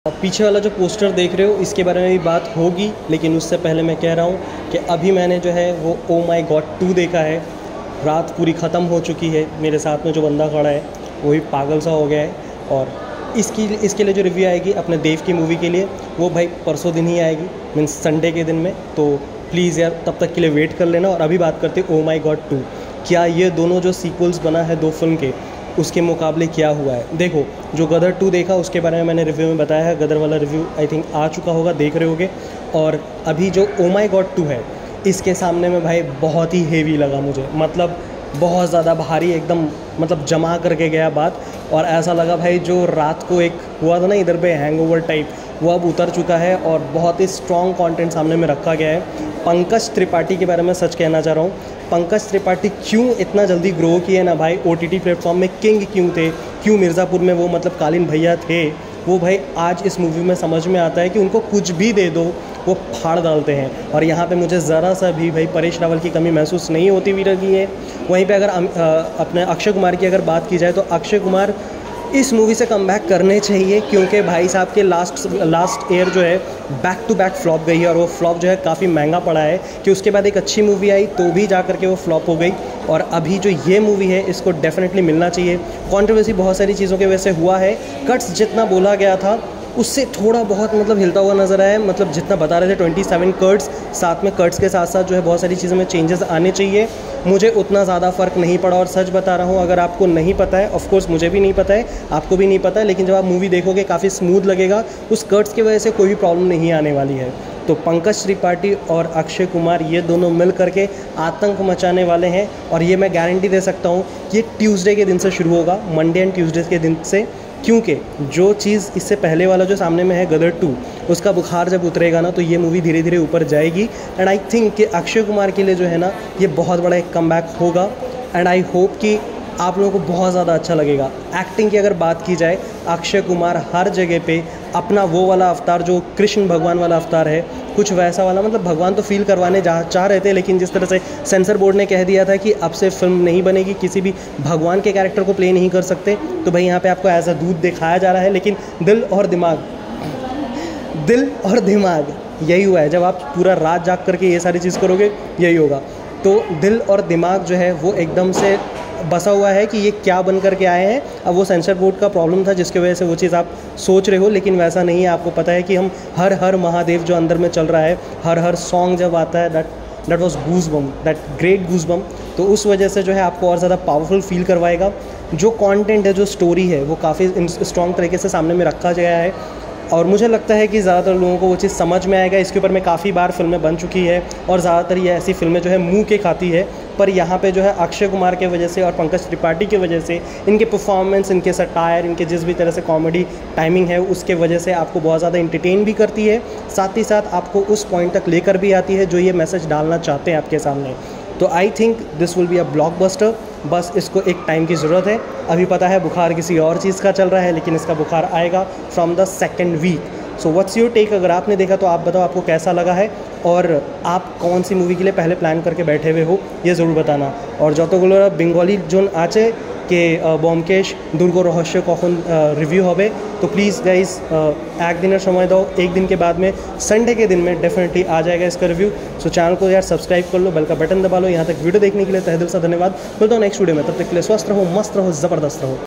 पीछे वाला जो पोस्टर देख रहे हो इसके बारे में भी बात होगी, लेकिन उससे पहले मैं कह रहा हूँ कि अभी मैंने जो है वो ओ माई गॉड 2 देखा है। रात पूरी ख़त्म हो चुकी है। मेरे साथ में जो बंदा खड़ा है वो भी पागल सा हो गया है। और इसके लिए जो रिव्यू आएगी अपने देव की मूवी के लिए, वो भाई परसों दिन ही आएगी, मीन्स संडे के दिन में। तो प्लीज़ यार तब तक के लिए वेट कर लेना। और अभी बात करते हैं ओ माई गॉड 2। क्या ये दोनों जो सीक्वल्स बना है 2 फिल्म के, उसके मुकाबले क्या हुआ है। देखो, जो गदर 2 देखा उसके बारे में मैंने रिव्यू में बताया है। गदर वाला रिव्यू आई थिंक आ चुका होगा, देख रहे होगे। और अभी जो ओ माई गॉड 2 है, इसके सामने में भाई बहुत ही हेवी लगा मुझे, मतलब बहुत ज़्यादा भारी, एकदम मतलब जमा करके गया बात। और ऐसा लगा भाई जो रात को एक हुआ था ना इधर पे हैंगओवर टाइप, वो अब उतर चुका है और बहुत ही स्ट्रॉन्ग कंटेंट सामने में रखा गया है। पंकज त्रिपाठी के बारे में सच कहना चाह रहा हूँ, पंकज त्रिपाठी क्यों इतना जल्दी ग्रो किए ना भाई। OTT प्लेटफॉर्म में किंग क्यों थे, क्यों मिर्ज़ापुर में वो मतलब कालीन भैया थे, वो भाई आज इस मूवी में समझ में आता है कि उनको कुछ भी दे दो वो फाड़ डालते हैं। और यहाँ पे मुझे ज़रा सा भी भाई परेश रावल की कमी महसूस नहीं होती हुई रही है। वहीं पे अगर अपने अक्षय कुमार की अगर बात की जाए तो अक्षय कुमार इस मूवी से कमबैक करने चाहिए, क्योंकि भाई साहब के लास्ट ईयर जो है बैक टू बैक फ्लॉप गई है। और वो फ्लॉप जो है काफ़ी महंगा पड़ा है कि उसके बाद एक अच्छी मूवी आई तो भी जा करके वो फ्लॉप हो गई। और अभी जो ये मूवी है इसको डेफिनेटली मिलना चाहिए। कंट्रोवर्सी बहुत सारी चीज़ों की वजह से हुआ है, कट्स जितना बोला गया था उससे थोड़ा बहुत मतलब हिलता हुआ नज़र आया। मतलब जितना बता रहे थे 27 कट्स, साथ में कट्स के साथ साथ जो है बहुत सारी चीज़ों में चेंजेस आने चाहिए, मुझे उतना ज़्यादा फ़र्क नहीं पड़ा। और सच बता रहा हूँ, अगर आपको नहीं पता है, ऑफ कोर्स मुझे भी नहीं पता है, आपको भी नहीं पता है, लेकिन जब आप मूवी देखोगे काफ़ी स्मूथ लगेगा। उस कट्स की वजह से कोई भी प्रॉब्लम नहीं आने वाली है। तो पंकज त्रिपाठी और अक्षय कुमार ये दोनों मिल करके आतंक मचाने वाले हैं। और ये मैं गारंटी दे सकता हूँ ये ट्यूसडे के दिन से शुरू होगा, मंडे एंड ट्यूसडे के दिन से। क्योंकि जो चीज़ इससे पहले वाला जो सामने में है गदर 2, उसका बुखार जब उतरेगा ना तो ये मूवी धीरे धीरे ऊपर जाएगी। एंड आई थिंक कि अक्षय कुमार के लिए जो है ना ये बहुत बड़ा एक कमबैक होगा। एंड आई होप कि आप लोगों को बहुत ज़्यादा अच्छा लगेगा। एक्टिंग की अगर बात की जाए, अक्षय कुमार हर जगह पे अपना वो वाला अवतार जो कृष्ण भगवान वाला अवतार है, कुछ वैसा वाला, मतलब भगवान तो फील करवाने चाह रहे थे, लेकिन जिस तरह से सेंसर बोर्ड ने कह दिया था कि अब से फिल्म नहीं बनेगी, किसी भी भगवान के कैरेक्टर को प्ले नहीं कर सकते, तो भाई यहाँ पे आपको एज अ दूध दिखाया जा रहा है। लेकिन दिल और दिमाग यही हुआ है। जब आप पूरा रात जाग करके ये सारी चीज़ करोगे यही होगा। तो दिल और दिमाग जो है वो एकदम से बसा हुआ है कि ये क्या बन करके आए हैं। अब वो सेंसर बोर्ड का प्रॉब्लम था जिसकी वजह से वो चीज़ आप सोच रहे हो, लेकिन वैसा नहीं है। आपको पता है कि हम हर हर महादेव जो अंदर में चल रहा है, हर हर सॉन्ग जब आता है that was goosebump, that great goosebump, तो उस वजह से जो है आपको और ज़्यादा पावरफुल फील करवाएगा। जो कंटेंट है, जो स्टोरी है, वो काफ़ी स्ट्रॉन्ग तरीके से सामने में रखा गया है। और मुझे लगता है कि ज़्यादातर लोगों को वो चीज़ समझ में आएगा। इसके ऊपर में काफ़ी बार फिल्में बन चुकी है और ज़्यादातर ये ऐसी फिल्में जो है मुंह के खाती है। पर यहाँ पे जो है अक्षय कुमार के वजह से और पंकज त्रिपाठी की वजह से, इनके परफॉर्मेंस, इनके सटायर, इनके जिस भी तरह से कॉमेडी टाइमिंग है, उसके वजह से आपको बहुत ज़्यादा इंटरटेन भी करती है, साथ ही साथ आपको उस पॉइंट तक लेकर भी आती है जो ये मैसेज डालना चाहते हैं आपके सामने। तो I think this will be a blockbuster. बस इसको एक टाइम की ज़रूरत है। अभी पता है बुखार किसी और चीज़ का चल रहा है, लेकिन इसका बुखार आएगा from the 2nd week. So what's your take? अगर आपने देखा तो आप बताओ आपको कैसा लगा है, और आप कौन सी मूवी के लिए पहले प्लान करके बैठे हुए हो ये ज़रूर बताना। और যতগুলো বেঙ্গলি जोन आचे के ব্যোমকেশ দুর্গ রহস্য কখন रिव्यू হবে, तो प्लीज़ गाइस एक दिन समय दो, एक दिन के बाद में संडे के दिन में डेफिनेटली आ जाएगा इसका रिव्यू। सो चैनल को यार सब्सक्राइब कर लो, बेल का बटन दबा लो। यहाँ तक वीडियो देखने के लिए तहे दिल से धन्यवाद। मिलता हूँ नेक्स्ट वीडियो में, तब तक के लिए स्वस्थ रहो, मस्त रहो, ज़बरदस्त रहो।